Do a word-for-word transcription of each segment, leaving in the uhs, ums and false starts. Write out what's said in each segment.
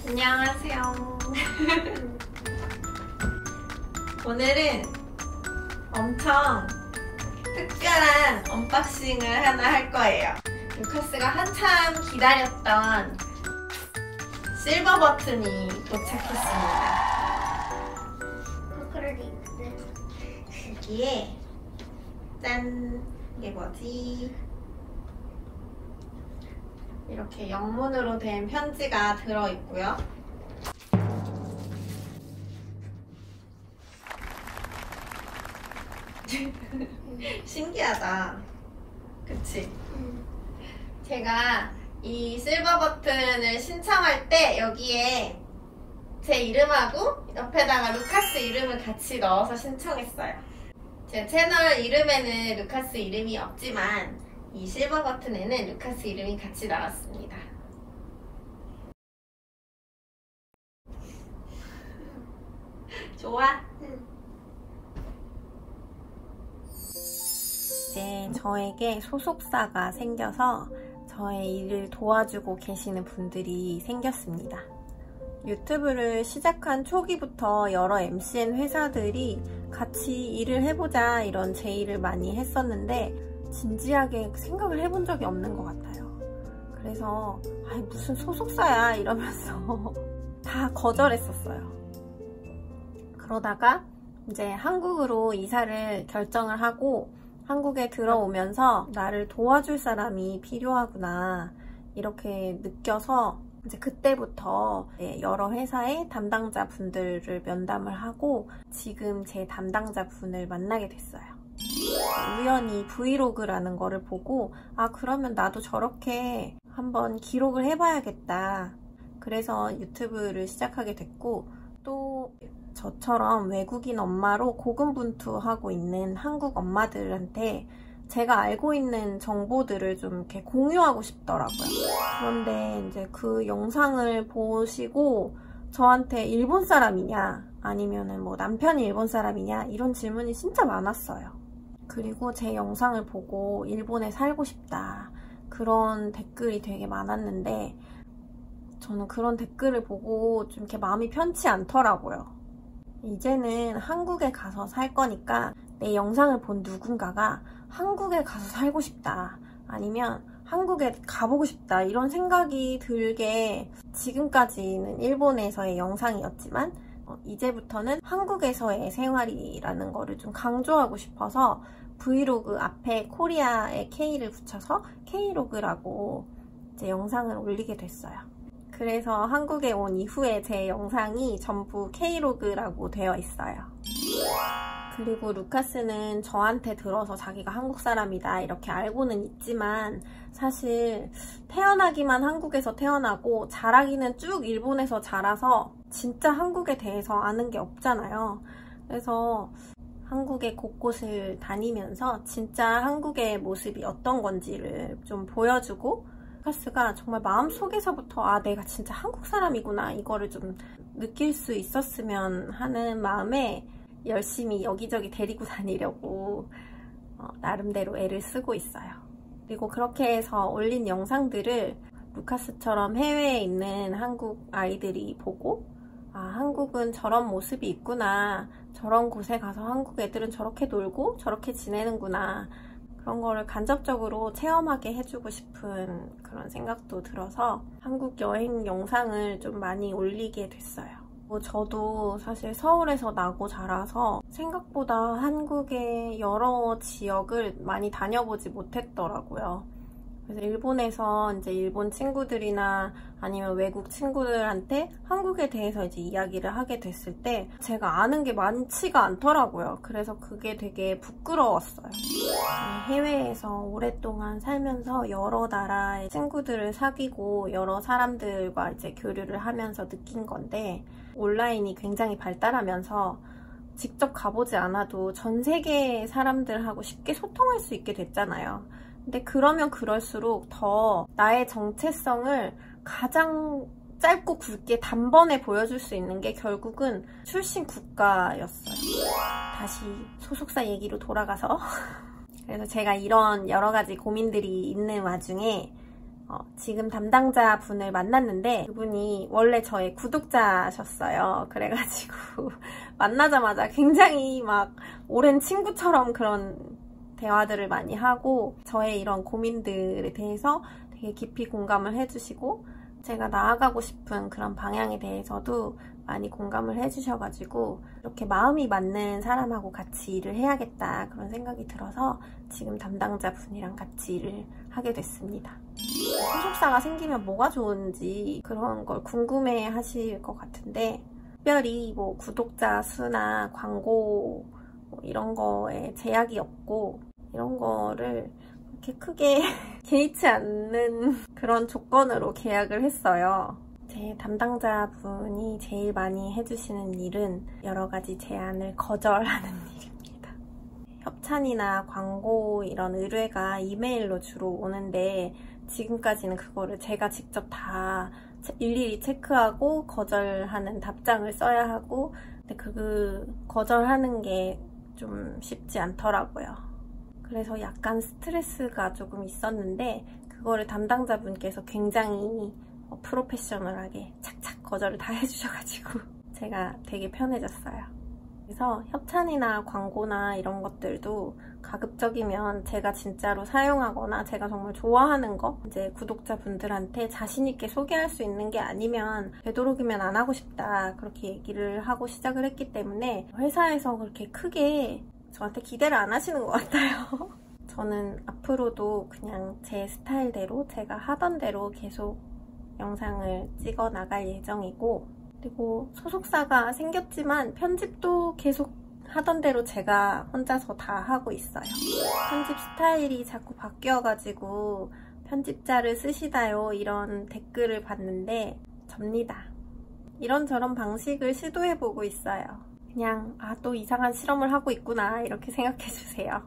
안녕하세요. 오늘은 엄청 특별한 언박싱을 하나 할 거예요. 루카스가 한참 기다렸던 실버 버튼이 도착했습니다. 여기에 짠! 이게 뭐지? 이렇게 영문으로 된 편지가 들어있고요. 신기하다. 그치? 음. 제가 이 실버 버튼을 신청할 때 여기에 제 이름하고 옆에다가 루카스 이름을 같이 넣어서 신청했어요. 제 채널 이름에는 루카스 이름이 없지만 이 실버 버튼에는 루카스 이름이 같이 나왔습니다. 좋아? 응. 이제 저에게 소속사가 생겨서 저의 일을 도와주고 계시는 분들이 생겼습니다. 유튜브를 시작한 초기부터 여러 엠씨엔 회사들이 같이 일을 해보자 이런 제의를 많이 했었는데 진지하게 생각을 해본 적이 없는 것 같아요. 그래서 아이 무슨 소속사야 이러면서 다 거절했었어요. 그러다가 이제 한국으로 이사를 결정을 하고 한국에 들어오면서 나를 도와줄 사람이 필요하구나 이렇게 느껴서 이제 그때부터 여러 회사의 담당자 분들을 면담을 하고 지금 제 담당자 분을 만나게 됐어요. 우연히 브이로그라는 거를 보고 아 그러면 나도 저렇게 한번 기록을 해봐야겠다. 그래서 유튜브를 시작하게 됐고 또 저처럼 외국인 엄마로 고군분투하고 있는 한국 엄마들한테 제가 알고 있는 정보들을 좀 이렇게 공유하고 싶더라고요. 그런데 이제 그 영상을 보시고 저한테 일본 사람이냐 아니면은 뭐 남편이 일본 사람이냐 이런 질문이 진짜 많았어요. 그리고 제 영상을 보고 일본에 살고 싶다 그런 댓글이 되게 많았는데 저는 그런 댓글을 보고 좀 이렇게 마음이 편치 않더라고요. 이제는 한국에 가서 살 거니까 내 영상을 본 누군가가 한국에 가서 살고 싶다 아니면 한국에 가보고 싶다 이런 생각이 들게 지금까지는 일본에서의 영상이었지만 어, 이제부터는 한국에서의 생활이라는 거를 좀 강조하고 싶어서 브이로그 앞에 코리아의 K를 붙여서 K로그라고 이제 영상을 올리게 됐어요. 그래서 한국에 온 이후에 제 영상이 전부 K로그라고 되어 있어요. 그리고 루카스는 저한테 들어서 자기가 한국 사람이다 이렇게 알고는 있지만 사실 태어나기만 한국에서 태어나고 자라기는 쭉 일본에서 자라서 진짜 한국에 대해서 아는 게 없잖아요. 그래서 한국의 곳곳을 다니면서 진짜 한국의 모습이 어떤 건지를 좀 보여주고 루카스가 정말 마음속에서부터 아 내가 진짜 한국 사람이구나 이거를 좀 느낄 수 있었으면 하는 마음에 열심히 여기저기 데리고 다니려고 어, 나름대로 애를 쓰고 있어요. 그리고 그렇게 해서 올린 영상들을 루카스처럼 해외에 있는 한국 아이들이 보고 아 한국은 저런 모습이 있구나 저런 곳에 가서 한국 애들은 저렇게 놀고 저렇게 지내는구나 그런 거를 간접적으로 체험하게 해주고 싶은 그런 생각도 들어서 한국 여행 영상을 좀 많이 올리게 됐어요. 저도 사실 서울에서 나고 자라서 생각보다 한국의 여러 지역을 많이 다녀보지 못했더라고요. 그래서 일본에서 이제 일본 친구들이나 아니면 외국 친구들한테 한국에 대해서 이제 이야기를 하게 됐을 때 제가 아는 게 많지가 않더라고요. 그래서 그게 되게 부끄러웠어요. 해외에서 오랫동안 살면서 여러 나라의 친구들을 사귀고 여러 사람들과 이제 교류를 하면서 느낀 건데 온라인이 굉장히 발달하면서 직접 가보지 않아도 전 세계 사람들하고 쉽게 소통할 수 있게 됐잖아요. 근데 그러면 그럴수록 더 나의 정체성을 가장 짧고 굵게 단번에 보여줄 수 있는 게 결국은 출신 국가였어요. 다시 소속사 얘기로 돌아가서 그래서 제가 이런 여러 가지 고민들이 있는 와중에 어, 지금 담당자 분을 만났는데 그분이 원래 저의 구독자셨어요. 그래가지고 만나자마자 굉장히 막 오랜 친구처럼 그런 대화들을 많이 하고 저의 이런 고민들에 대해서 되게 깊이 공감을 해주시고 제가 나아가고 싶은 그런 방향에 대해서도 많이 공감을 해주셔가지고 이렇게 마음이 맞는 사람하고 같이 일을 해야겠다 그런 생각이 들어서 지금 담당자 분이랑 같이 일을 하게 됐습니다. 소속사가 생기면 뭐가 좋은지 그런 걸 궁금해 하실 것 같은데 특별히 뭐 구독자 수나 광고 뭐 이런 거에 제약이 없고 이런 거를 이렇게 크게 개의치 않는 그런 조건으로 계약을 했어요. 제 담당자분이 제일 많이 해주시는 일은 여러 가지 제안을 거절하는 일입니다. 협찬이나 광고 이런 의뢰가 이메일로 주로 오는데 지금까지는 그거를 제가 직접 다 일일이 체크하고 거절하는 답장을 써야 하고 근데 그 거절하는 게 좀 쉽지 않더라고요. 그래서 약간 스트레스가 조금 있었는데 그거를 담당자분께서 굉장히 프로페셔널하게 착착 거절을 다 해주셔가지고 제가 되게 편해졌어요. 그래서 협찬이나 광고나 이런 것들도 가급적이면 제가 진짜로 사용하거나 제가 정말 좋아하는 거 이제 구독자분들한테 자신있게 소개할 수 있는 게 아니면 되도록이면 안 하고 싶다 그렇게 얘기를 하고 시작을 했기 때문에 회사에서 그렇게 크게 저한테 기대를 안 하시는 것 같아요. 저는 앞으로도 그냥 제 스타일대로 제가 하던 대로 계속 영상을 찍어 나갈 예정이고 그리고 소속사가 생겼지만 편집도 계속 하던 대로 제가 혼자서 다 하고 있어요. 편집 스타일이 자꾸 바뀌어가지고 편집자를 쓰시다요 이런 댓글을 봤는데 접니다. 이런저런 방식을 시도해보고 있어요. 그냥 아, 또 이상한 실험을 하고 있구나 이렇게 생각해주세요.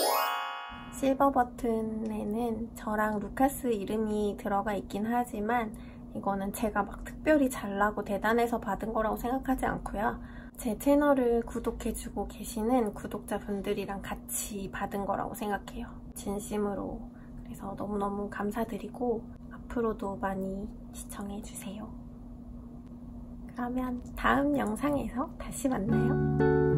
실버 버튼에는 저랑 루카스 이름이 들어가 있긴 하지만 이거는 제가 막 특별히 잘나고 대단해서 받은 거라고 생각하지 않고요. 제 채널을 구독해주고 계시는 구독자분들이랑 같이 받은 거라고 생각해요. 진심으로. 그래서 너무너무 감사드리고 앞으로도 많이 시청해주세요. 그러면 다음 영상에서 다시 만나요.